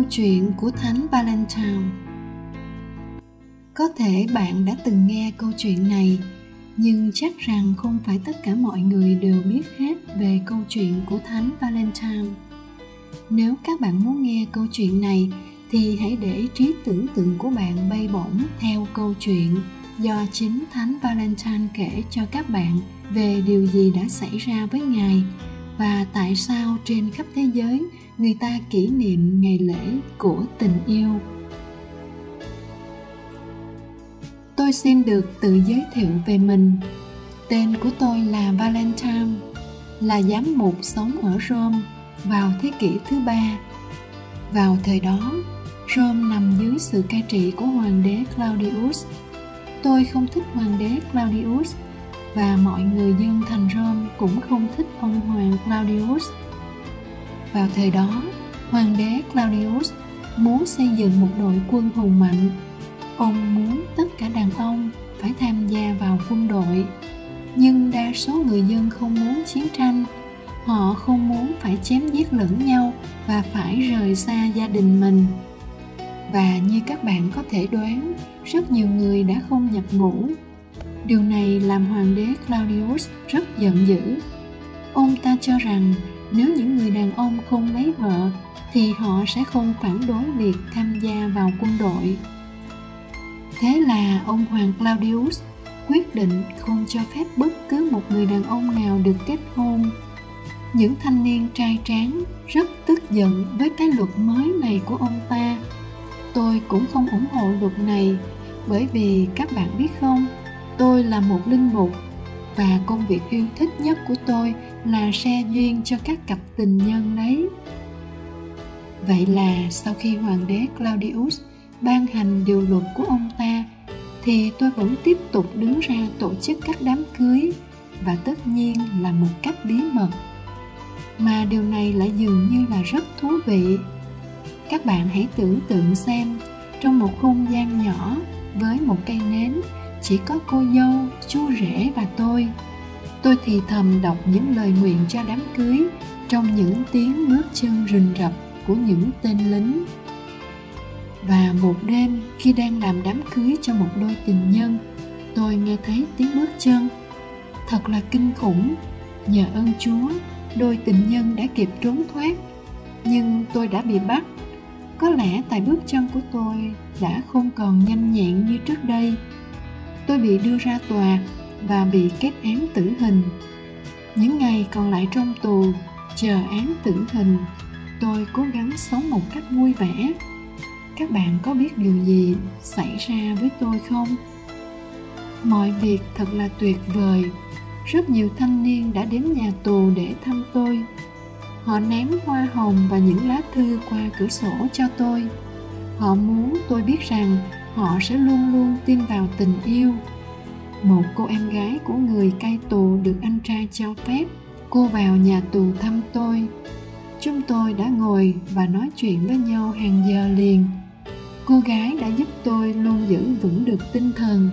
chuyện của Thánh Valentine. Có thể bạn đã từng nghe câu chuyện này, nhưng chắc rằng không phải tất cả mọi người đều biết hết về câu chuyện của Thánh Valentine. Nếu các bạn muốn nghe câu chuyện này thì hãy để trí tưởng tượng của bạn bay bổng theo câu chuyện do chính Thánh Valentine kể cho các bạn về điều gì đã xảy ra với Ngài và tại sao trên khắp thế giới người ta kỷ niệm ngày lễ của tình yêu. Tôi xin được tự giới thiệu về mình. Tên của tôi là Valentine, là giám mục sống ở Rome vào thế kỷ thứ 3. Vào thời đó, Rome nằm dưới sự cai trị của hoàng đế Claudius. Tôi không thích hoàng đế Claudius và mọi người dân thành Rome cũng không thích ông hoàng Claudius. Vào thời đó, hoàng đế Claudius muốn xây dựng một đội quân hùng mạnh. Ông muốn tất cả đàn ông phải tham gia vào quân đội. Nhưng đa số người dân không muốn chiến tranh. Họ không muốn phải chém giết lẫn nhau và phải rời xa gia đình mình. Và như các bạn có thể đoán, rất nhiều người đã không nhập ngũ. Điều này làm hoàng đế Claudius rất giận dữ. Ông ta cho rằng nếu những người đàn ông không lấy vợ thì họ sẽ không phản đối việc tham gia vào quân đội. Thế là ông hoàng Claudius quyết định không cho phép bất cứ một người đàn ông nào được kết hôn. Những thanh niên trai tráng rất tức giận với cái luật mới này của ông ta. Tôi cũng không ủng hộ luật này, bởi vì các bạn biết không, tôi là một linh mục và công việc yêu thích nhất của tôi là xe duyên cho các cặp tình nhân đấy. Vậy là sau khi hoàng đế Claudius ban hành điều luật của ông ta thì tôi vẫn tiếp tục đứng ra tổ chức các đám cưới, và tất nhiên là một cách bí mật. Mà điều này lại dường như là rất thú vị. Các bạn hãy tưởng tượng xem, trong một không gian nhỏ với một cây nến, chỉ có cô dâu, chú rể và tôi thì thầm đọc những lời nguyện cho đám cưới trong những tiếng bước chân rình rập của những tên lính. Và một đêm khi đang làm đám cưới cho một đôi tình nhân, tôi nghe thấy tiếng bước chân. Thật là kinh khủng. Nhờ ơn Chúa, đôi tình nhân đã kịp trốn thoát. Nhưng tôi đã bị bắt. Có lẽ tại bước chân của tôi đã không còn nhanh nhẹn như trước đây. Tôi bị đưa ra tòa và bị kết án tử hình. Những ngày còn lại trong tù, chờ án tử hình, tôi cố gắng sống một cách vui vẻ. Các bạn có biết điều gì xảy ra với tôi không? Mọi việc thật là tuyệt vời. Rất nhiều thanh niên đã đến nhà tù để thăm tôi. Họ ném hoa hồng và những lá thư qua cửa sổ cho tôi. Họ muốn tôi biết rằng họ sẽ luôn luôn tin vào tình yêu. Một cô em gái của người cai tù được anh trai cho phép, cô vào nhà tù thăm tôi. Chúng tôi đã ngồi và nói chuyện với nhau hàng giờ liền. Cô gái đã giúp tôi luôn giữ vững được tinh thần.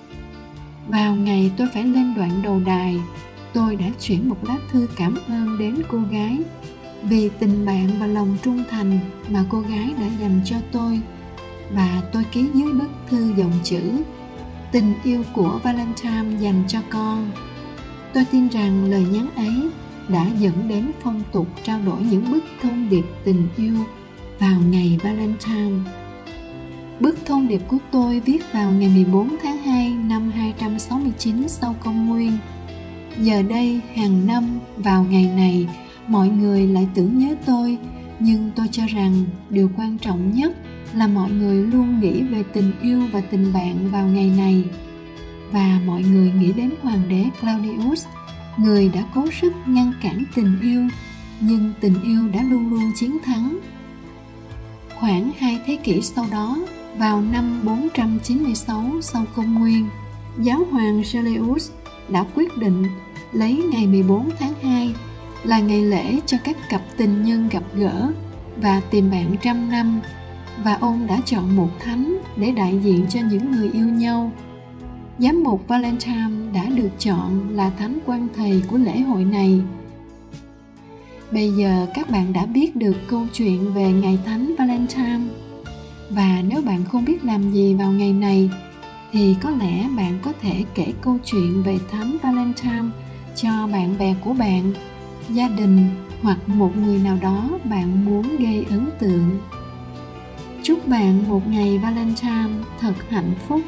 Vào ngày tôi phải lên đoạn đầu đài, tôi đã chuyển một lá thư cảm ơn đến cô gái vì tình bạn và lòng trung thành mà cô gái đã dành cho tôi. Và tôi ký dưới bức thư dòng chữ: tình yêu của Valentine dành cho con. Tôi tin rằng lời nhắn ấy đã dẫn đến phong tục trao đổi những bức thông điệp tình yêu vào ngày Valentine. Bức thông điệp của tôi viết vào ngày 14 tháng 2 năm 269 sau công nguyên. Giờ đây, hàng năm, vào ngày này, mọi người lại tưởng nhớ tôi, nhưng tôi cho rằng điều quan trọng nhất là mọi người luôn nghĩ về tình yêu và tình bạn vào ngày này. Và mọi người nghĩ đến hoàng đế Claudius, người đã cố sức ngăn cản tình yêu, nhưng tình yêu đã luôn luôn chiến thắng. Khoảng 2 thế kỷ sau đó, vào năm 496 sau công nguyên, giáo hoàng Gelasius đã quyết định lấy ngày 14 tháng 2 là ngày lễ cho các cặp tình nhân gặp gỡ và tìm bạn trăm năm, và ông đã chọn một thánh để đại diện cho những người yêu nhau. Giám mục Valentine đã được chọn là thánh quan thầy của lễ hội này. Bây giờ các bạn đã biết được câu chuyện về ngày Thánh Valentine. Và nếu bạn không biết làm gì vào ngày này, thì có lẽ bạn có thể kể câu chuyện về Thánh Valentine cho bạn bè của bạn, gia đình hoặc một người nào đó bạn muốn gây ấn tượng. Chúc bạn một ngày Valentine thật hạnh phúc.